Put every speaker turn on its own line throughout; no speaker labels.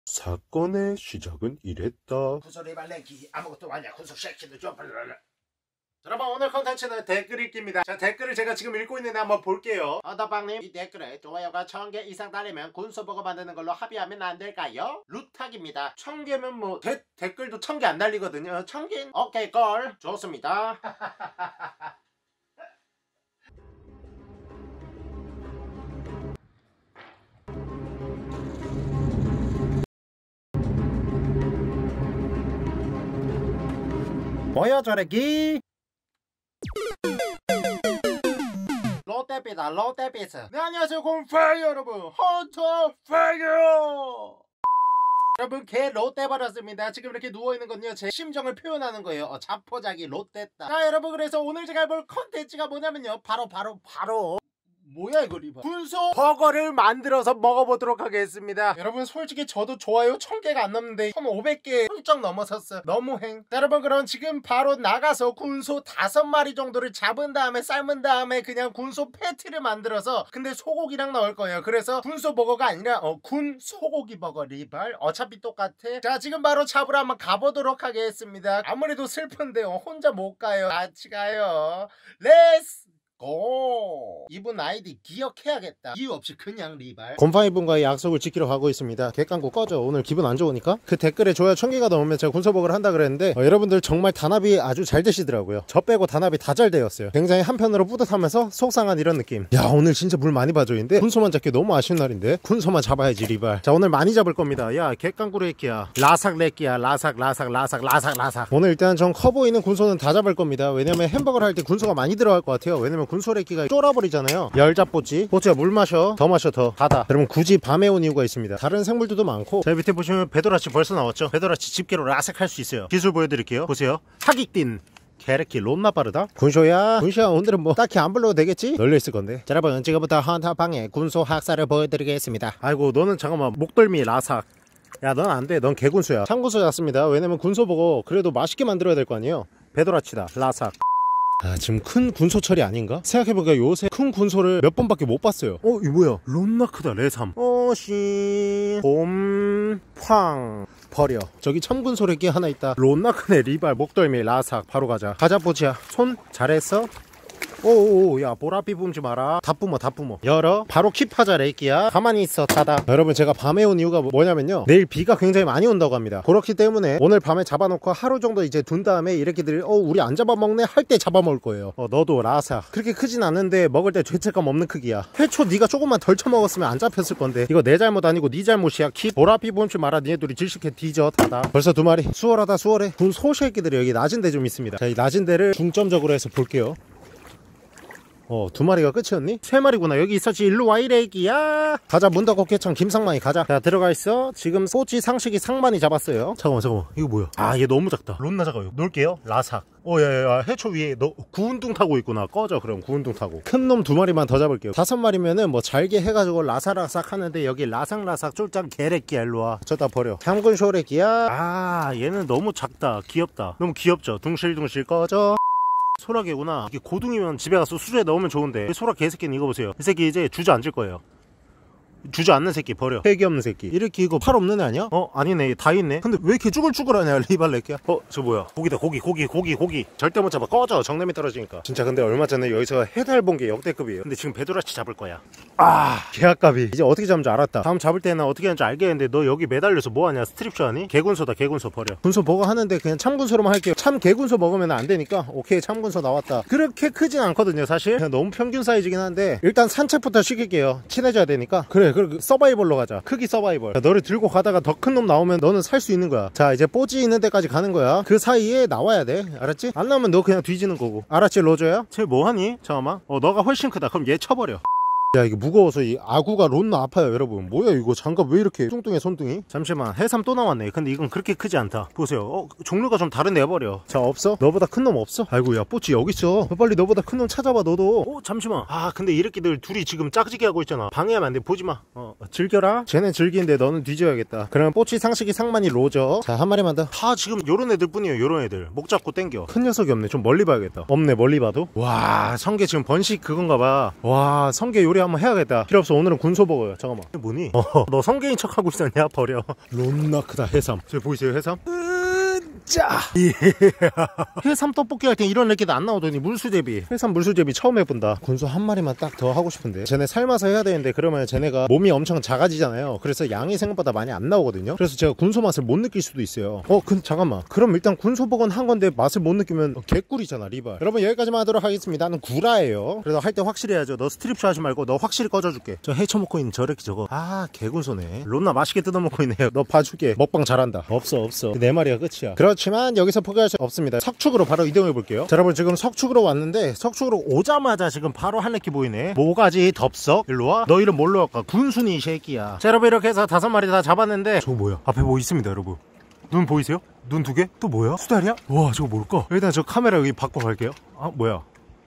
사건의 시작은 이랬다.
구소리발 내기 아무것도 아니야. 군소 쉐키도 좀. 여러분, 오늘 컨텐츠는 댓글 읽기입니다. 자, 댓글을 제가 지금 읽고 있는데 한번 볼게요. 어더빵님, 이 댓글에 좋아요가 1000개 이상 달리면 군소버거 만드는 걸로 합의하면 안 될까요? 루탁입니다. 1000개면 뭐 댓글도 1000개 안 달리거든요. 1000개 오케이 걸 좋습니다. 보여줘래기 롯데비다 롯데비스. 네, 안녕하세요 곰파이어 여러분, 헌터 파이어. 여러분, 개 롯데 버렸습니다. 지금 이렇게 누워있는 건요, 제 심정을 표현하는 거예요. 자포자기 롯데다. 자 여러분, 그래서 오늘 제가 해볼 컨텐츠가 뭐냐면요, 바로 뭐야 이거 리바, 군소 버거를 만들어서 먹어보도록 하겠습니다. 여러분, 솔직히 저도 좋아요 1000개가 안 넘는데 1500개 훌쩍 넘어섰어요. 너무 행. 자 여러분, 그럼 지금 바로 나가서 군소 5마리 정도를 잡은 다음에 삶은 다음에 그냥 군소 패티를 만들어서, 근데 소고기랑 넣을 거예요. 그래서 군소 버거가 아니라 군 소고기 버거 리발. 어차피 똑같아. 자, 지금 바로 잡으러 한번 가보도록 하겠습니다. 아무래도 슬픈데요, 혼자 못 가요. 같이 가요. 렛츠 고! 이분 아이디 기억해야겠다. 이유 없이 그냥 리발.
곰팡이분과의 약속을 지키러 가고 있습니다. 객광고 꺼져. 오늘 기분 안 좋으니까. 그 댓글에 좋아요 1000개가 넘으면 제가 군소버거를 한다 그랬는데 여러분들 정말 단합이 아주 잘 되시더라고요. 저 빼고 단합이 다 잘 되었어요. 굉장히 한편으로 뿌듯하면서 속상한 이런 느낌. 야, 오늘 진짜 물 많이 봐줘인데 군소만 잡기 너무 아쉬운 날인데. 군소만 잡아야지 리발. 자, 오늘 많이 잡을 겁니다. 야, 객광구로 했기야. 라삭 렉기야. 라삭. 오늘 일단 전 커 보이는 군소는 다 잡을 겁니다. 왜냐면 햄버거를 할 때 군소가 많이 들어갈 것 같아요. 왜냐면 군소래끼가 쫄아버리잖아요. 열잡뽀찌. 뽀찌야, 물 마셔. 더 마셔 더. 가다. 여러분, 굳이 밤에 온 이유가 있습니다. 다른 생물들도 많고. 자, 밑에 보시면 배도라치 벌써 나왔죠. 배도라치 집게로 라섹 할 수 있어요. 기술 보여드릴게요. 보세요. 하객딘. 개래끼 롯나 빠르다. 군소야 오늘은 뭐 딱히 안 불러도 되겠지? 널려있을 건데. 자, 여러분, 지금부터 헌터방의 군소 학살을 보여드리겠습니다. 아이고, 너는 잠깐만 목덜미 라삭. 야, 넌 안돼. 넌 개군소야. 참군소 잤습니다. 왜냐면 군소버거 그래도 맛있게 만들어야 될 거 아니에요. 배도라치다. 라삭. 아, 지금 큰 군소 처리 아닌가? 생각해보니까 요새 큰 군소를 몇 번밖에 못 봤어요. 이거 뭐야? 롯나 크다. 레삼. 곰팡 버려. 저기 참군소래끼 하나 있다. 롯나 크네. 리발 목덜미 라삭. 바로 가자. 가자 뽀치야. 손 잘했어. 오오오, 야, 보라비 뿜지 마라. 다 뿜어 열어. 바로 킵하자 래끼야. 가만히 있어. 닫아. 여러분, 제가 밤에 온 이유가 뭐냐면요, 내일 비가 굉장히 많이 온다고 합니다. 그렇기 때문에 오늘 밤에 잡아놓고 하루 정도 이제 둔 다음에 이렇게들 우리 안 잡아먹네 할 때 잡아먹을 거예요. 너도 라사. 그렇게 크진 않은데 먹을 때 죄책감 없는 크기야. 해초 네가 조금만 덜 쳐먹었으면 안 잡혔을 건데. 이거 내 잘못 아니고 네 잘못이야. 킵. 보라비 뿜지 마라. 니네들이 질식해 뒤져. 닫아. 벌써 2마리. 수월하다 수월해. 군 소새끼들이 여기 낮은 데 좀 있습니다. 자, 이 낮은 데를 중점적으로 해서 볼게요. 2마리가 끝이었니? 3마리구나. 여기 있었지. 일로 와 이래기야. 가자. 문 닫고 개창 김상만이 가자. 자, 들어가 있어. 지금 소치 상식이 상만이 잡았어요. 잠깐만 이거 뭐야? 아, 얘 너무 작다. 롯나 작아요. 놓을게요. 라삭. 야야야, 해초 위에 너 구운둥 타고 있구나. 꺼져. 그럼 구운둥 타고. 큰 놈 2마리만 더 잡을게요. 5마리면은 뭐 잘게 해가지고 라사라삭 하는데 여기 라삭라삭 쫄짱 개래끼야. 일로와. 저다 버려. 참군 쇼래끼야. 아, 얘는 너무 작다. 귀엽다. 너무 귀엽죠. 둥실둥실 꺼져. 소라개구나. 이게 고둥이면 집에 가서 수저에 넣으면 좋은데, 소라 개새끼는 이거 보세요. 이 새끼 이제 주저앉을 거예요. 주저앉는 새끼 버려. 패기 없는 새끼. 이렇게 이거 팔 없는 애 아니야? 아니네. 다 있네. 근데 왜 이렇게 쭈글쭈글하냐 리발레끼야. 저 뭐야? 고기다. 고기. 절대 못 잡아. 꺼져. 정냄이 떨어지니까. 진짜 근데 얼마 전에 여기서 해달 본 게 역대급이에요. 근데 지금 배도라치 잡을 거야. 개아깝이. 이제 어떻게 잡는지 알았다. 다음 잡을 때는 어떻게 하는지 알겠는데, 너 여기 매달려서 뭐하냐? 스트립쇼 하니? 개군소다. 개군소 버려. 군소 버거 하는데 그냥 참군소로만 할게요. 참 개군소 먹으면 안 되니까. 오케이, 참군소 나왔다. 그렇게 크진 않거든요 사실. 그냥 너무 평균 사이즈긴 한데, 일단 산책부터 시킬게요. 친해져야 되니까. 그래 서바이벌로 가자. 크기 서바이벌. 자, 너를 들고 가다가 더 큰 놈 나오면 너는 살 수 있는 거야. 자, 이제 뽀지 있는 데까지 가는 거야. 그 사이에 나와야 돼. 알았지? 안 나오면 너 그냥 뒤지는 거고. 알았지 로저야? 쟤 뭐하니? 잠깐만. 너가 훨씬 크다. 그럼 얘 쳐버려. 야, 이게 무거워서 이 아구가 롯나 아파요 여러분. 뭐야 이거, 장갑 왜 이렇게 뚱뚱해 손등이? 잠시만, 해삼 또 나왔네. 근데 이건 그렇게 크지 않다. 보세요. 종류가 좀 다른데 해버려. 자, 없어? 너보다 큰 놈 없어? 아이고, 야 뽀치 여기 있어. 빨리 너보다 큰 놈 찾아봐 너도. 잠시만. 근데 이렇게들 둘이 지금 짝지게 하고 있잖아. 방해하면 안 돼. 보지마. 즐겨라. 쟤네 즐기는데 너는 뒤져야겠다. 그러면 뽀치 상식이 상만이 로저. 자, 한 마리만 더. 다 지금 요런 애들 뿐이에요. 요런 애들 목 잡고 땡겨. 큰 녀석이 없네. 좀 멀리 봐야겠다. 없네. 멀리 봐도. 와, 성게 지금 번식 그건가 봐. 와, 성게 요리 한번 해야겠다. 필요 없어. 오늘은 군소 먹어요. 잠깐만. 이게 뭐니? 너 성게인 척 하고 있었냐? 버려. 론나 크다. 해삼. 저기 보이세요? 해삼? 자, 해삼 떡볶이 할 때 이런 레기도 안 나오더니 물수제비. 해삼 물수제비 처음 해본다. 군소 한 마리만 딱 더 하고 싶은데 쟤네 삶아서 해야 되는데 그러면 쟤네가 몸이 엄청 작아지잖아요. 그래서 양이 생각보다 많이 안 나오거든요. 그래서 제가 군소 맛을 못 느낄 수도 있어요. 잠깐만. 그럼 일단 군소버거는 한 건데 맛을 못 느끼면 개꿀이잖아. 리발. 여러분 여기까지만 하도록 하겠습니다. 나는 구라예요. 그래도 할 때 확실히 해야죠. 너 스트립쇼 하지 말고 너 확실히 꺼져줄게. 저 헤쳐먹고 있는 저렇게 저거. 개군소네. 론나 맛있게 뜯어먹고 있네요. 너 봐줄게. 먹방 잘한다. 없어. 내 말이야 끝이야. 그렇지만 여기서 포기할 수 없습니다. 석축으로 바로 이동해 볼게요. 자, 여러분 지금 석축으로 왔는데 석축으로 오자마자 지금 바로 한레끼 보이네. 뭐가지 덥석 일로와. 너 이름 뭘로 할까? 군순이 이 새끼야. 자, 여러분 이렇게 해서 5마리 다 잡았는데 저거 뭐야? 앞에 뭐 있습니다 여러분. 눈 보이세요? 눈 2개? 또 뭐야? 수달이야? 와 저거 뭘까? 일단 저 카메라 여기 바꿔 갈게요. 뭐야?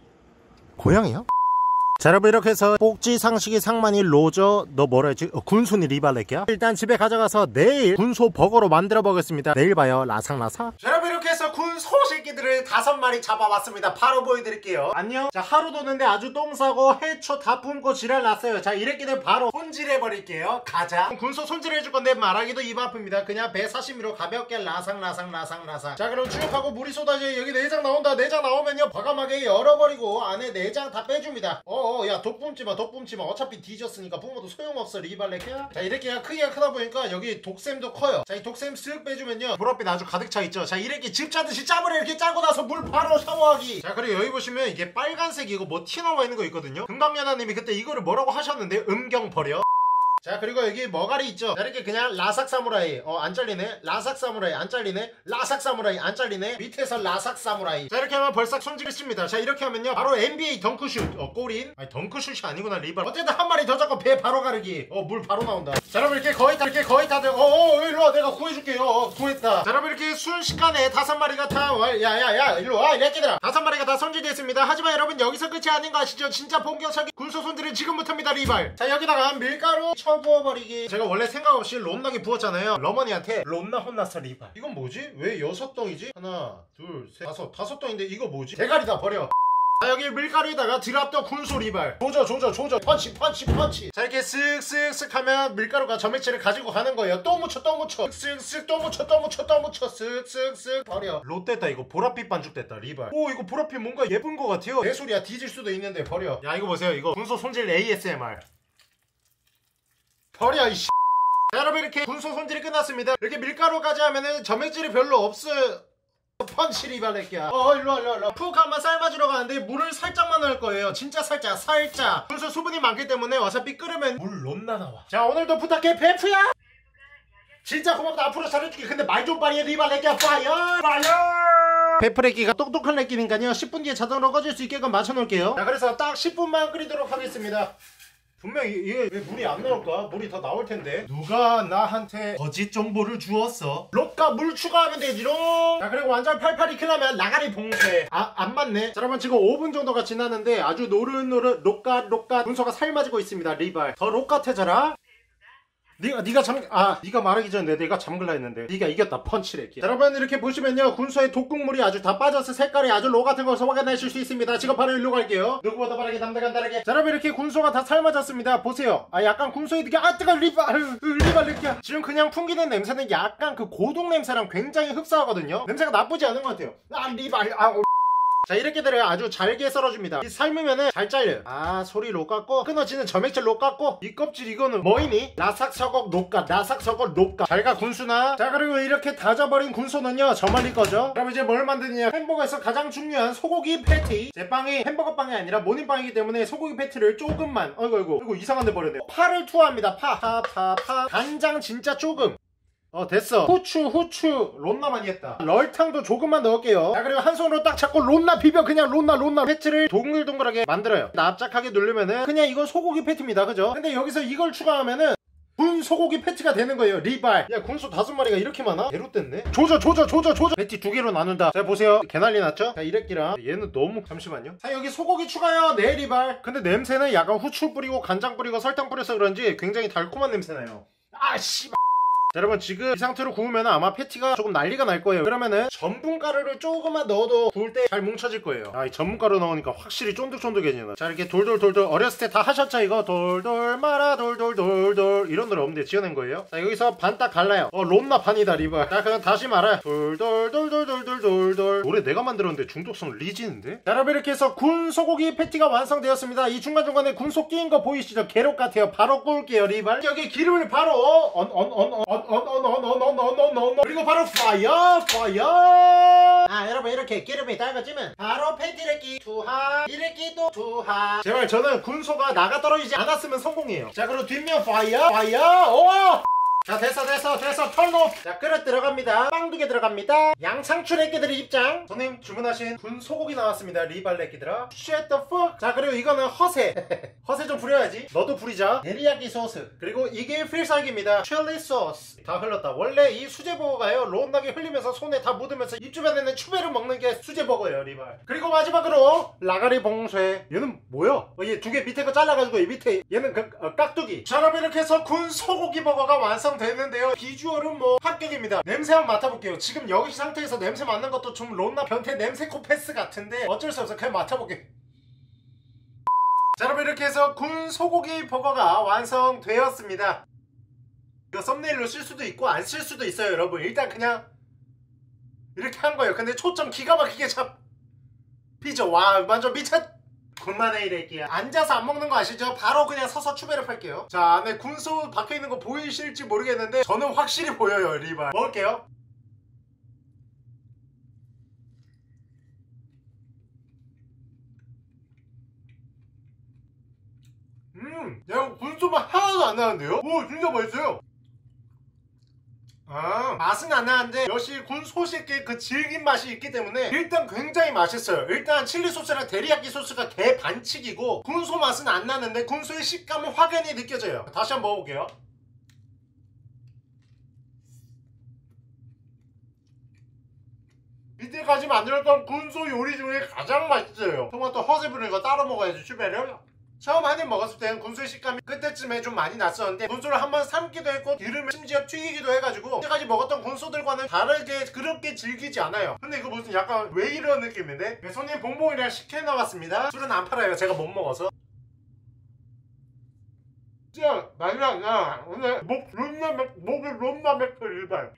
고양이야? 자, 여러분 이렇게 해서 꼭지, 상식이, 상만이, 로저, 너 뭐라 했지? 군순이 리발레기야? 일단 집에 가져가서 내일 군소 버거로 만들어 보겠습니다. 내일 봐요. 라삭라삭. 자, 여러분 이렇게 해서 군소 새끼들을 5마리 잡아왔습니다. 바로 보여드릴게요. 안녕. 자, 하루 도는데 아주 똥 싸고 해초 다 품고 지랄 났어요. 자, 이래끼들 바로 손질해버릴게요. 가자. 군소 손질해줄 건데 말하기도 입 아픕니다. 그냥 배 사시미로 가볍게 라삭라삭. 자, 그럼 쭉 하고 물이 쏟아져. 여기 내장 나온다. 내장 나오면요 과감하게 열어버리고 안에 내장 다 빼줍니다. 야 독뿜지마. 어차피 뒤졌으니까 뿜어도 소용없어. 리발레키야. 자, 이렇게 크기가 크다 보니까 여기 독샘도 커요. 자, 이 독샘 쓱 빼주면요 물업빛 아주 가득 차 있죠. 자, 이렇게 집 짜듯이 짬을 이렇게 짜고 나서 물 바로 샤워하기. 자, 그리고 여기 보시면 이게 빨간색 이거 뭐 티 나와 있는 거 있거든요. 금방연아님이 그때 이거를 뭐라고 하셨는데 음경 버려. 자, 그리고 여기 머가리 있죠. 자, 이렇게 그냥 라삭 사무라이. 안 잘리네. 라삭 사무라이 안 잘리네. 라삭 사무라이 안 잘리네. 밑에서 라삭 사무라이. 자, 이렇게 하면 벌써 손질을 씁니다. 자, 이렇게 하면요 바로 NBA 덩크슛. 골인. 아니 덩크슛이 아니구나 리발. 어쨌든 한 마리 더 잡고 배 바로 가르기. 물 바로 나온다. 자, 여러분 이렇게 거의 다들 일로와. 내가 구해줄게요. 구했다. 자, 여러분 이렇게 순식간에 5마리가 다 야야야 일로와 이 새끼들아. 5마리가 다 손질됐습니다. 하지만 여러분 여기서 끝이 아닌 거 아시죠? 진짜 본격적인 군소 손질은 지금부터입니다 리발. 자, 여기다가 밀가루 부어버리기. 제가 원래 생각 없이 론나게 부었잖아요. 러머니한테 론나 혼났어 리발. 이건 뭐지? 왜 6덩이지? 하나 둘 셋 5덩인데 이거 뭐지? 대가리다 버려. 자, 여기 밀가루에다가 드랍더 군소 리발. 조져 펀치. 자, 이렇게 쓱쓱쓱 하면 밀가루가 점액질을 가지고 가는 거예요. 또 묻혀 쓱쓱쓱 또 묻혀 쓱쓱쓱 버려. 롯됐다. 이거 보랏빛 반죽 됐다 리발. 이거 보랏빛 뭔가 예쁜 거 같아요. 내 소리야. 뒤질 수도 있는데 버려. 야, 이거 보세요. 이거 군소 손질 ASMR 버려 이씨. 자, 여러분 이렇게 군소 손질이 끝났습니다. 이렇게 밀가루까지 하면은 점액질이 별로 없어요. 펀치 리발레끼야. 일로와. 푹 한번 삶아주러 가는데 물을 살짝만 넣을 거예요. 진짜 살짝. 군소 수분이 많기 때문에 어차피 끓으면 물 론나 나와. 자, 오늘도 부탁해 베프야. 진짜 고맙다. 앞으로 잘해줄게. 근데 말 좀 빨리 해 리발레끼야. 파이어. 베프레끼가 똑똑한 레끼니까요 10분 뒤에 자동으로 꺼질 수 있게끔 맞춰놓을게요. 자, 그래서 딱 10분만 끓이도록 하겠습니다. 분명히 이게 왜 물이 안 나올까? 물이 더 나올 텐데. 누가 나한테 거짓 정보를 주었어? 록가 물 추가하면 되지롱. 자, 그리고 완전 팔팔 익히려면 라가리 봉쇄. 안 맞네. 자, 여러분 지금 5분 정도가 지났는데 아주 노릇노릇 록가 군소가 삶아지고 있습니다. 리발. 더 록같아져라. 네가 말하기 전에 내가 잠글라 했는데 네가 이겼다. 펀치레기. 여러분 이렇게 보시면요 군소의 독국물이 아주 다 빠져서 색깔이 아주 로 같은 것을 확인하실 수 있습니다. 지금 바로 일로 갈게요. 누구보다 빠르게 남다간다르게. 자, 여러분 이렇게 군소가 다 삶아졌습니다. 보세요. 약간 군소의 느낌. 뜨거 리발 느낌. 지금 그냥 풍기는 냄새는 약간 그 고동 냄새랑 굉장히 흡사하거든요. 냄새가 나쁘지 않은 것 같아요. 리발 자, 이렇게들을 아주 잘게 썰어줍니다. 이 삶으면은 잘 잘려요. 소리 로 깎고 끊어지는 점액질 로 깎고 이 껍질 이거는 뭐이니? 라삭서걱 녹가 잘가 군수나. 자, 그리고 이렇게 다져버린 군소는요 저말릴 거죠. 그럼 이제 뭘 만드느냐. 햄버거에서 가장 중요한 소고기 패티. 제 빵이 햄버거 빵이 아니라 모닝빵이기 때문에 소고기 패티를 조금만 이거 이상한 데 버렸네요. 파를 투하합니다. 파 간장 진짜 조금. 됐어. 후추 론나 많이 했다. 럴탕도 조금만 넣을게요. 자, 그리고 한 손으로 딱 잡고 론나 비벼. 그냥 론나 패티를 동글동글하게 만들어요. 납작하게 누르면은 그냥 이건 소고기 패티입니다. 그죠? 근데 여기서 이걸 추가하면은 군 소고기 패티가 되는 거예요. 리발. 야, 군소 5마리가 이렇게 많아? 대로 뗐네. 조져. 패티 2개로 나눈다. 자, 보세요. 개난리 났죠? 자, 이랬기랑 얘는 너무. 잠시만요. 자, 여기 소고기 추가요. 네, 리발. 근데 냄새는 약간 후추 뿌리고 간장 뿌리고 설탕 뿌려서 그런지 굉장히 달콤한 냄새나요. 씨발. 자, 여러분 지금 이 상태로 구우면 아마 패티가 조금 난리가 날 거예요. 그러면은 전분가루를 조금만 넣어도 구울 때 잘 뭉쳐질 거예요. 이 전분가루 넣으니까 확실히 쫀득쫀득해지네. 자, 이렇게 돌돌돌돌 어렸을 때 다 하셨죠? 이거 돌돌 말아 돌돌돌돌 이런 노래 없는데 지어낸 거예요. 자, 여기서 반 딱 갈라요. 롬나 반이다 리발. 자, 그냥 다시 말아요. 돌돌돌돌돌돌돌. 노래 내가 만들었는데 중독성 리지는데? 자, 여러분 이렇게 해서 군 소고기 패티가 완성되었습니다. 이 중간중간에 군소 끼인 거 보이시죠? 게롯 같아요. 바로 구울게요 리발. 여기 기름을 바로 그리고 바로 파이어. 여러분 이렇게 기름이 달궈지면 바로 패티를 끼 투하, 이를 끼 또 투하. 제발 저는 군소가 나가 떨어지지 않았으면 성공이에요. 자, 그리고 뒷면 파이어. 오! 자, 됐어 턴오프. 자, 그릇 들어갑니다. 빵 2개 들어갑니다. 양상추 애기들의 입장. 손님 주문하신 군 소고기 나왔습니다. 리발 애기들아. Shut the fuck. 자, 그리고 이거는 허세. 허세 좀 부려야지. 너도 부리자. 데리야끼 소스. 그리고 이게 필살기입니다. 칠리 소스. 다 흘렀다. 원래 이 수제버거가요 롯나게 흘리면서 손에 다 묻으면서 입 주변에는 추배를 먹는 게 수제버거예요 리발. 그리고 마지막으로 라가리 봉쇄. 얘는 뭐야? 얘 2개 밑에 거 잘라가지고 이 밑에 얘는 깍두기. 자, 여러분 이렇게 해서 군 소고기 버거가 완성되는데요. 비주얼은 뭐 합격입니다. 냄새 한번 맡아볼게요. 지금 여기 상태에서 냄새 맡는 것도 좀 롯나 변태 냄새코 패스 같은데 어쩔 수 없어. 그냥 맡아볼게요. 자, 여러분 이렇게 해서 군 소고기 버거가 완성되었습니다. 이거 썸네일로 쓸 수도 있고 안 쓸 수도 있어요 여러분. 일단 그냥 이렇게 한 거예요. 근데 초점 기가 막히게 잡히죠. 와, 완전 미쳤. 군만에 이래끼야. 앉아서 안 먹는 거 아시죠? 바로 그냥 서서 추배를 팔게요. 자, 안에 군소 박혀있는 거 보이실지 모르겠는데 저는 확실히 보여요 리발. 먹을게요. 야, 군소맛 하나도 안 나는데요? 오, 진짜 맛있어요. 맛은 안 나는데 역시 군소식의 그 질긴 맛이 있기 때문에 일단 굉장히 맛있어요. 일단 칠리 소스랑 데리야끼 소스가 개 반칙이고 군소 맛은 안 나는데 군소의 식감은 확연히 느껴져요. 다시 한번 먹어볼게요. 이때까지 만들었던 군소 요리 중에 가장 맛있어요. 토마토 허세 부르는 거 따로 먹어야지 추배를. 처음 한 입 먹었을 때는 군소의 식감이 그때쯤에 좀 많이 났었는데 군소를 한번 삶기도 했고 기름에 심지어 튀기기도 해가지고 이때까지 먹었던 군소들과는 다르게 그렇게 질기지 않아요. 근데 이거 무슨 약간 왜 이런 느낌인데? 손님 봉봉이랑 식혜 나왔습니다. 술은 안 팔아요. 제가 못 먹어서. 진짜 마지막 나 오늘 목이 롬나 맥주 일발.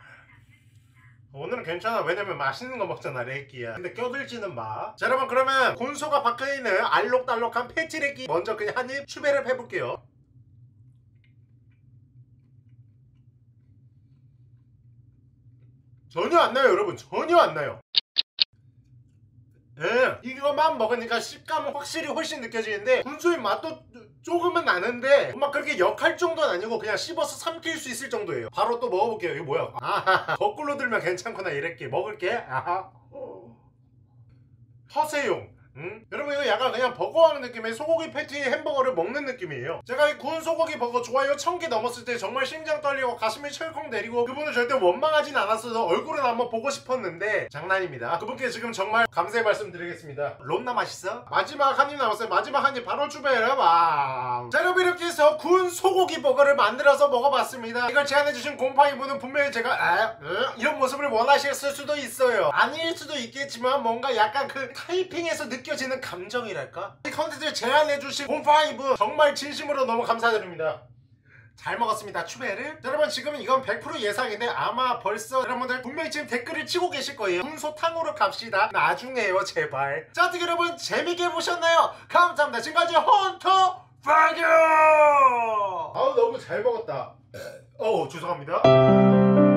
오늘은 괜찮아. 왜냐면 맛있는 거 먹잖아 레끼야. 근데 껴들지는 마. 자, 여러분 그러면 군소가 박혀있는 알록달록한 패티 레끼 먼저 그냥 한입 추배를 해볼게요. 전혀 안 나요 여러분. 전혀 안 나요. 이거만 먹으니까 식감은 확실히 훨씬 느껴지는데 군소의 맛도 조금은 나는데 막 그렇게 역할 정도는 아니고 그냥 씹어서 삼킬 수 있을 정도예요. 바로 또 먹어볼게요. 이거 뭐야? 아하, 거꾸로 들면 괜찮구나. 이렇게 먹을게. 아하. 허세용. 여러분 이거 약간 그냥 버거하는 느낌의 소고기 패티 햄버거를 먹는 느낌이에요. 제가 이 군 소고기 버거 좋아요 1000개 넘었을 때 정말 심장 떨리고 가슴이 철컹 내리고 그분을 절대 원망하진 않았어도 얼굴은 한번 보고 싶었는데 장난입니다. 그분께 지금 정말 감사의 말씀 드리겠습니다. 롬나 맛있어? 마지막 한 입 남았어요. 마지막 한 입 바로 추배해봐. 자, 여러분 이렇게 해서 군 소고기 버거를 만들어서 먹어봤습니다. 이걸 제안해주신 곰팡이분은 분명히 제가 이런 모습을 원하셨을 수도 있어요. 아닐 수도 있겠지만 뭔가 약간 그 타이핑에서 느껴지는 감정이랄까? 이 컨텐츠를 제안해주신 곰팡이분 정말 진심으로 너무 감사드립니다. 잘 먹었습니다. 추배를. 여러분 지금은 이건 100% 예상인데 아마 벌써 여러분들 분명히 지금 댓글을 치고 계실 거예요. 군소탕으로 갑시다. 나중에요 제발. 자, 어떻게 여러분 재밌게 보셨나요? 감사합니다. 지금까지 헌터 파이어. 아우 너무 잘 먹었다. 죄송합니다.